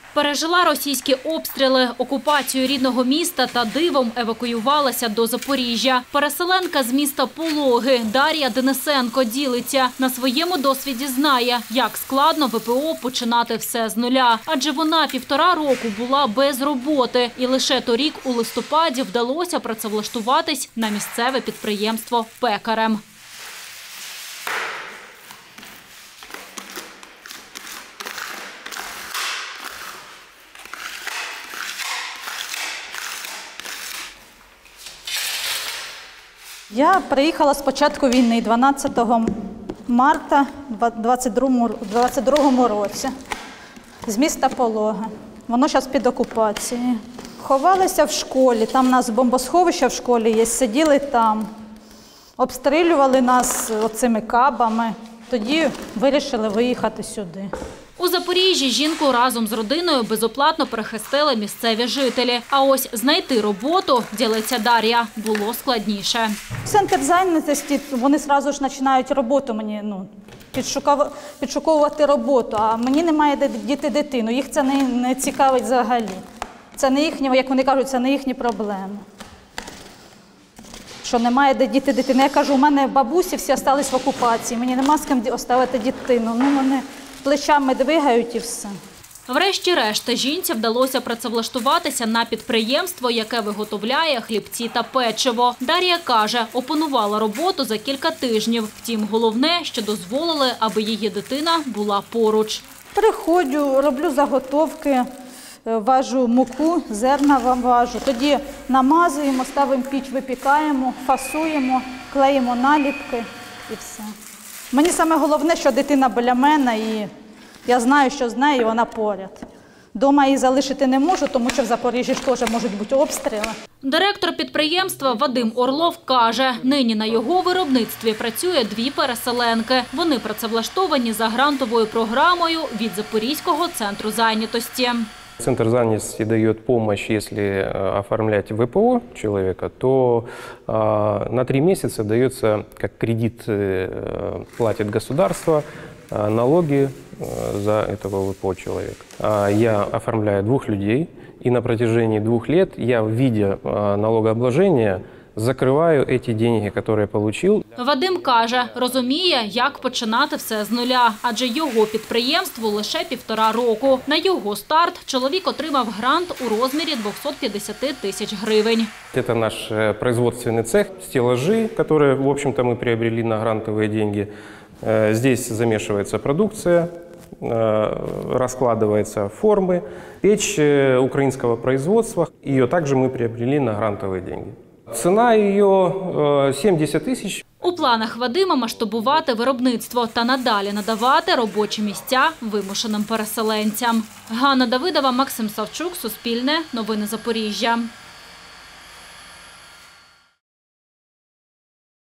Пережила російські обстріли, окупацію рідного міста та дивом евакуювалася до Запоріжжя. Переселенка з міста Пологи Дар'я Денисенко ділиться. На своєму досвіді знає, як складно ВПО починати все з нуля. Адже вона 1,5 року була без роботи. І лише торік у листопаді вдалося працевлаштуватись на місцеве підприємство пекарем. Я приїхала з початку війни 12 марта 22 році з міста Пологи. Воно зараз під окупацією. Ховалися в школі, там у нас бомбосховище в школі є, сиділи там. Обстрілювали нас оцими кабами, тоді вирішили виїхати сюди. У Запоріжжі жінку разом з родиною безоплатно перехрестили місцеві жителі. А ось знайти роботу, ділиться Дар'я, було складніше. Центр зайнятості, вони одразу ж починають роботу мені, підшуковувати роботу, а мені немає де діти дитину, їх це не цікавить взагалі. Це не їхні, як вони кажуть, це не їхні проблеми. Що немає де діти дитину. Я кажу, у мене бабусі всі залишились в окупації, мені нема з ким оставити дитину. Вони плечами двигають і все. Врешті-решт, жінці вдалося працевлаштуватися на підприємство, яке виготовляє хлібці та печиво. Дар'я каже, опанувала роботу за кілька тижнів. Втім, головне, що дозволили, аби її дитина була поруч. Приходжу, роблю заготовки, важу муку, зерна важу. Тоді намазуємо, ставимо піч, випікаємо, фасуємо, клеїмо наліпки і все. Мені саме головне, що дитина біля мене, і я знаю, що з нею вона поряд. Дома її залишити не можу, тому що в Запоріжжі ж теж можуть бути обстріли. Директор підприємства Вадим Орлов каже, нині на його виробництві працює 2 переселенки. Вони працевлаштовані за грантовою програмою від Запорізького центру зайнятості. Центр занятости дает помощь, если оформлять ВПО человека, то на 3 месяца дается, как кредит платит государство, налоги за этого ВПО человека. Я оформляю 2 людей, и на протяжении 2 лет я в виде налогообложения закриваю ці гроші, які я отримав. Вадим каже, розуміє, як починати все з нуля, адже його підприємству лише 1,5 року. На його старт чоловік отримав грант у розмірі 250 тисяч гривень. Це наш производственний цех, стеллажи, які, в общем-то, ми приобрели на грантові гроші. Здесь замешивается продукция, раскладываются формы. Печь украинского производства, ее также мы приобрели на грантовые деньги. Ціна її 70 тисяч. У планах Вадима масштабувати виробництво та надалі надавати робочі місця вимушеним переселенцям. Ганна Давидова, Максим Савчук, Суспільне, Новини Запоріжжя.